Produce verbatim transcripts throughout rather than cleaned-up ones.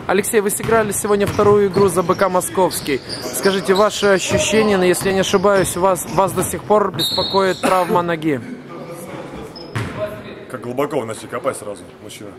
Алексей, вы сыграли сегодня вторую игру за БК Московский. Скажите, ваши ощущения, но если я не ошибаюсь, вас, вас до сих пор беспокоит травма ноги? Как глубоко вы начали копать сразу, мужчина.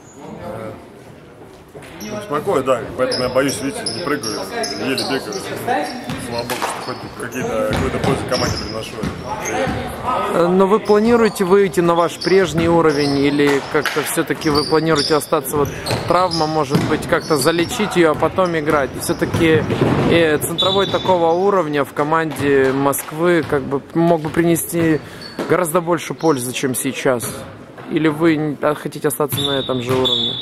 Беспокоит, да, поэтому я боюсь, видите, не прыгаю, еле бегаю. Слава богу, что хоть какие-то, какую-то пользу команде приношу. Но вы планируете выйти на ваш прежний уровень или как-то все-таки вы планируете остаться, вот травма, может быть, как-то залечить ее, а потом играть? Все-таки э, центровой такого уровня в команде Москвы как бы мог бы принести гораздо больше пользы, чем сейчас. Или вы хотите остаться на этом же уровне?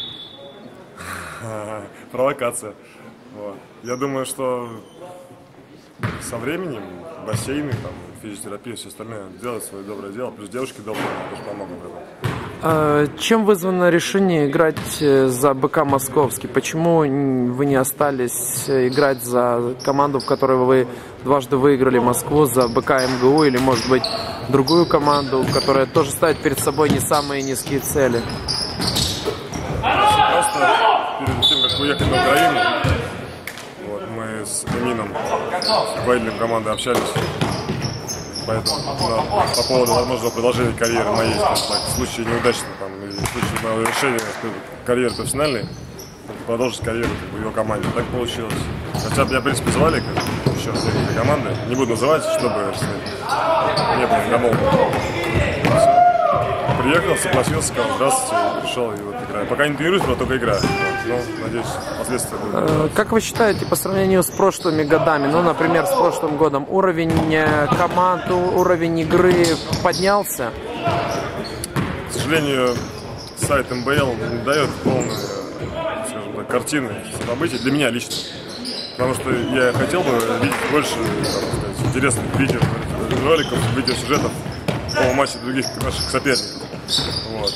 Провокация. Вот. Я думаю, что со временем бассейны, там, физиотерапия, все остальное делают свое доброе дело. Плюс девушки добрые, тоже помогут в этом. А чем вызвано решение играть за БК Московский? Почему вы не остались играть за команду, в которой вы дважды выиграли Москву, за БК МГУ или, может быть, другую команду, которая тоже ставит перед собой не самые низкие цели? Просто перед тем, как уехать на Украину, вот, мы с Эмином, с руководителем команды, общались. Поэтому да, по поводу возможного продолжения карьеры моей, скажем так, в случае неудачного, там, и в случае моего решения карьеры профессиональной, продолжить карьеру как бы, в его команде. Так получилось. Хотя меня, в принципе, звали как, еще раз для команды. Не буду называть, чтобы не было недомолвок. Приехал, согласился, сказал здравствуйте, и пришел и вот играю. Пока не тренируюсь, но только играю. Но, надеюсь, последствия будут. Как вы считаете, по сравнению с прошлыми годами, ну, например, с прошлым годом, уровень команд, уровень игры поднялся? К сожалению, сайт эм бэ эл не дает полную, скажем так, картины событий для меня лично. Потому что я хотел бы видеть больше, так сказать, интересных видео, роликов, видеосюжетов по матчу других наших соперников. Вот.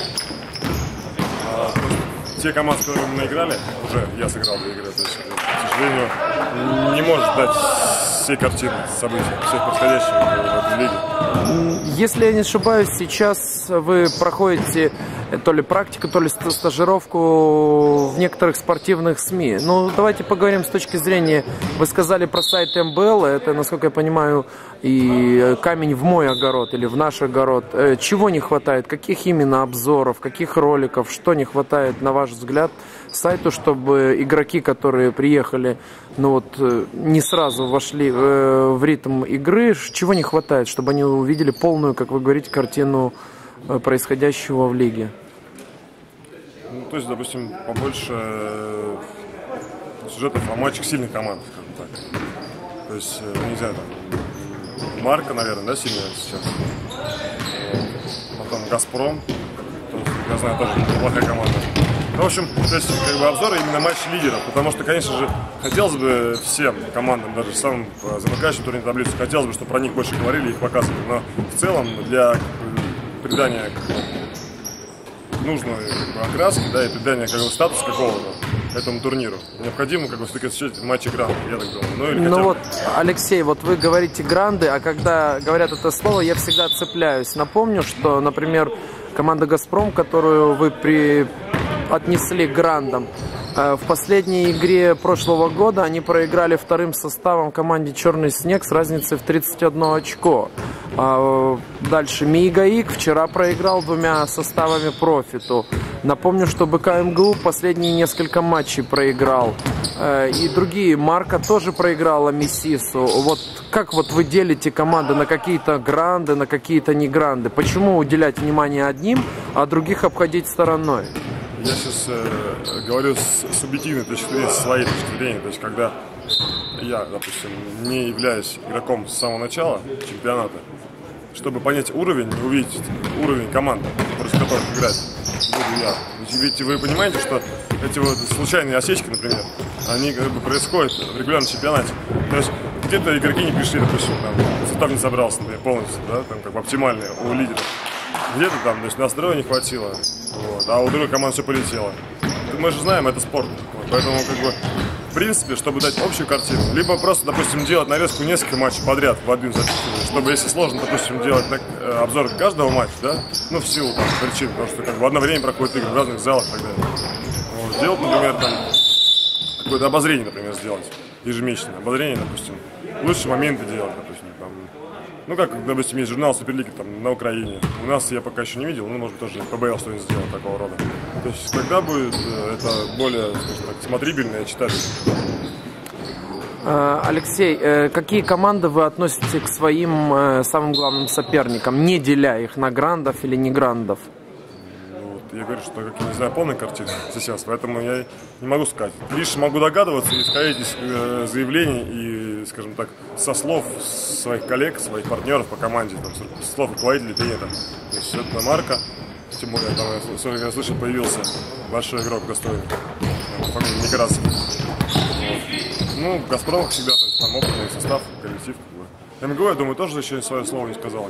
А, те команды, с которыми мы играли, уже я сыграл две игры, то есть, к сожалению, не может дать всей картины событий, всех происходящих в этой лиге. Если я не ошибаюсь, сейчас вы проходите то ли практику, то ли стажировку в некоторых спортивных СМИ. Ну, давайте поговорим с точки зрения, вы сказали про сайт эм бэ эл, это, насколько я понимаю, и камень в мой огород или в наш огород. Чего не хватает? Каких именно обзоров, каких роликов, что не хватает, на ваш взгляд, сайту, чтобы игроки, которые приехали, ну вот, не сразу вошли в ритм игры, чего не хватает, чтобы они увидели полную, как вы говорите, картину происходящего в лиге? Ну, то есть, допустим, побольше сюжетов о матчах сильных команд, скажем так. То есть, не знаю, там, Марка, наверное, да, сильная сейчас. Потом Газпром, тоже, я знаю, тоже неплохая команда. Ну, в общем, то есть, как бы обзоры именно матчей лидеров, потому что, конечно же, хотелось бы всем командам, даже самым замыкающим турнирной таблицы, хотелось бы, чтобы про них больше говорили, их показывали. Но в целом для придания нужной как бы, окраски, да, и придания как бы, статуса какого-то этому турниру необходимо как бы все-таки осуществить матчи гранды, я так думаю. Ну, или ну хотя... вот, Алексей, вот вы говорите гранды, а когда говорят это слово, я всегда цепляюсь. Напомню, что, например, команда «Газпром», которую вы при... отнесли к грандам, в последней игре прошлого года они проиграли вторым составом команде «Черный снег» с разницей в тридцать одно очко. Дальше МИИГАИК вчера проиграл двумя составами «Профиту». Напомню, что БК МГУ последние несколько матчей проиграл. И другие. Марка тоже проиграла Мессису. Вот как вот вы делите команды на какие-то гранды, на какие-то не гранды? Почему уделять внимание одним, а других обходить стороной? Я сейчас э, говорю с субъективной точки зрения, с своей точки зрения. То есть, когда я, допустим, не являюсь игроком с самого начала чемпионата, чтобы понять уровень, увидеть уровень команды, против которых играть буду я. Ведь вы понимаете, что эти вот случайные осечки, например, они как бы происходят в регулярном чемпионате. То есть, где-то игроки не пришли, допустим, там, состав не собрался, например, полностью, да, там, как бы оптимальный у лидеров. Где-то там, то есть, настроя не хватило, вот, а у другой команды все полетело. Мы же знаем, это спорт. Вот, поэтому, как бы, в принципе, чтобы дать общую картину, либо просто, допустим, делать нарезку нескольких матчей подряд в один записывать, чтобы, если сложно, допустим, делать так, э, обзор каждого матча, да, ну, в силу там, причин, потому что как бы в одно время проходят игры в разных залах и так далее. Вот, делать, например, там, какое-то обозрение, например, сделать, ежемесячное обозрение, допустим, лучшие моменты делать, допустим, там, ну, как, допустим, есть журнал Суперлиги там, на Украине. У нас я пока еще не видел, ну, может быть, тоже ПБЛ что-нибудь сделал такого рода. То есть, когда будет это более, скажем так, смотрибельно и читабельно. Алексей, какие команды вы относите к своим самым главным соперникам, не деля их на грандов или не грандов? Я говорю, что как я не знаю полной картины сейчас, поэтому я не могу сказать. Лишь могу догадываться, исходить из э, заявлений и, скажем так, со слов своих коллег, своих партнеров по команде, там, со слов руководителей тренера. То есть это марка, тем более, там, я слышал, появился большой игрок достойный, фамилия Некрасов. Ну, в Газпромах всегда, то есть там опытный состав, коллектив. Как бы. МГУ, я думаю, тоже еще свое слово не сказал.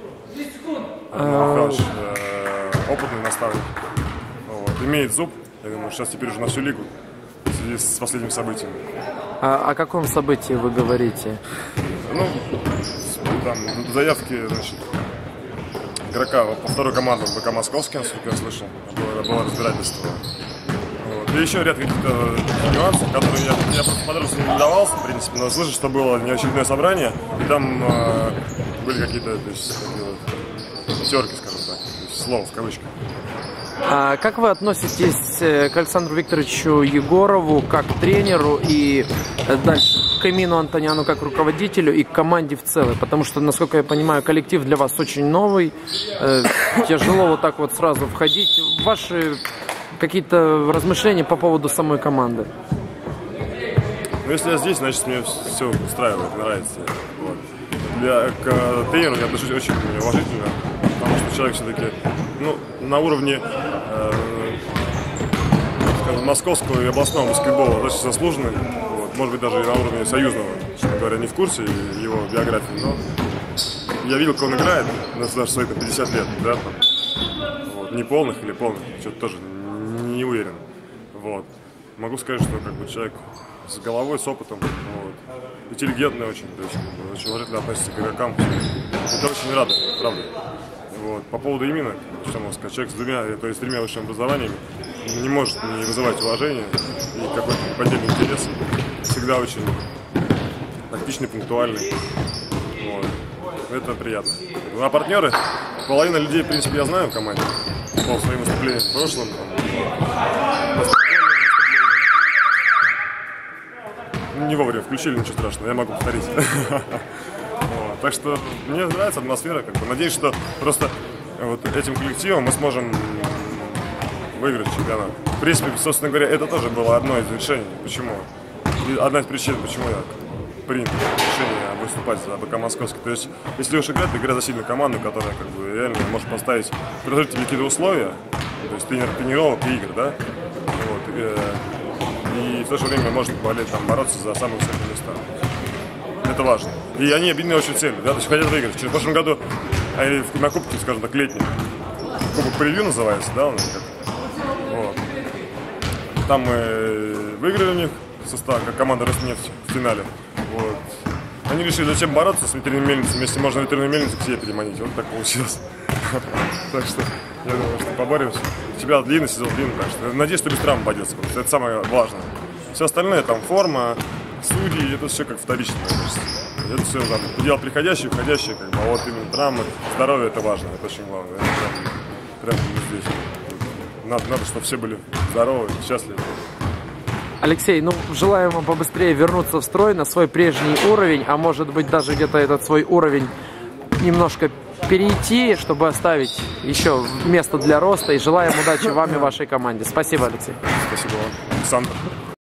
Михайлович, э, опытный наставник. Вот. Имеет зуб, я думаю, сейчас теперь уже на всю лигу в связи с последним событием. А о каком событии вы говорите? Ну, там заявки, значит, игрока по второй команде БК Московский, насколько я слышал, было, было разбирательство. Вот. И еще ряд каких-то нюансов, которые я, я просто подробно не давался, в принципе, но слышал, что было неочередное собрание, и там э, были какие-то, то есть, терки, скажем так, то есть, слово в кавычках. А как вы относитесь к Александру Викторовичу Егорову как тренеру и дальше к Эмину Антоняну как руководителю и к команде в целом? Потому что, насколько я понимаю, коллектив для вас очень новый, э, тяжело вот так вот сразу входить. Ваши какие-то размышления по поводу самой команды? Ну, если я здесь, значит, мне все устраивает, нравится. Вот. Для, к тренеру я отношусь очень уважительно, потому что человек все-таки, ну, на уровне э, скажем, московского и областного баскетбола достаточно заслуженный, вот, может быть, даже и на уровне союзного, честно говоря, не в курсе его биографии, но я видел, как он играет, даже свои пятьдесят лет, да, там, вот, не полных или полных, что-то тоже не уверен, вот. Могу сказать, что как бы человек с головой, с опытом, вот, интеллигентный очень, то есть, очень уважительно относится к игрокам, это очень рады, правда. Вот. По поводу именно, что можно сказать, человек с двумя, то есть тремя высшими образованиями не может не вызывать уважения и какой-то поддельный интерес. Всегда очень тактичный, пунктуальный. Вот. Это приятно. Ну, а партнеры, половина людей, в принципе, я знаю в команде. По своим выступлениям в прошлом. Там, не вовремя включили, ничего страшного, я могу повторить. Так что мне нравится атмосфера, как бы. Надеюсь, что просто вот этим коллективом мы сможем выиграть чемпионат. В принципе, собственно говоря, это тоже было одно из решений. Почему? И одна из причин, почему я принял решение выступать за БК Московский. То есть, если уж играть, то играть за сильную команду, которая как бы реально может поставить, предложить тебе какие-то условия, то есть тренер, тренировок и игр, да? Вот, и, и в то же время может болеть, там, бороться за самые высокие места. Это важно. И они объединены очень целью, да, то есть хотят выиграть. В прошлом году они на кубке, скажем так, летнем, кубок превью называется, да, он как. Вот. Там мы выиграли у них состав, как команда Роснефть в финале. Вот. Они решили, зачем бороться с ветряными мельницами, если можно ветряную мельницу к себе переманить. Вот так получилось. Так что я думаю, что поборемся. Чемпионат длинный, сезон длинный, так что надеюсь, что без травм обойдется. Это самое важное. Все остальное, там форма, судьи, это все как вторично, мне кажется. Это все там, дело приходящее, входящее, как бы, а вот именно травмы, здоровье это важно, это очень главное. Это прям, прям здесь. Надо, надо, чтобы все были здоровы, счастливы. Алексей, ну желаем вам побыстрее вернуться в строй на свой прежний уровень, а может быть даже где-то этот свой уровень немножко перейти, чтобы оставить еще место для роста. И желаем удачи вам и вашей команде. Спасибо, Алексей. Спасибо вам, Александр.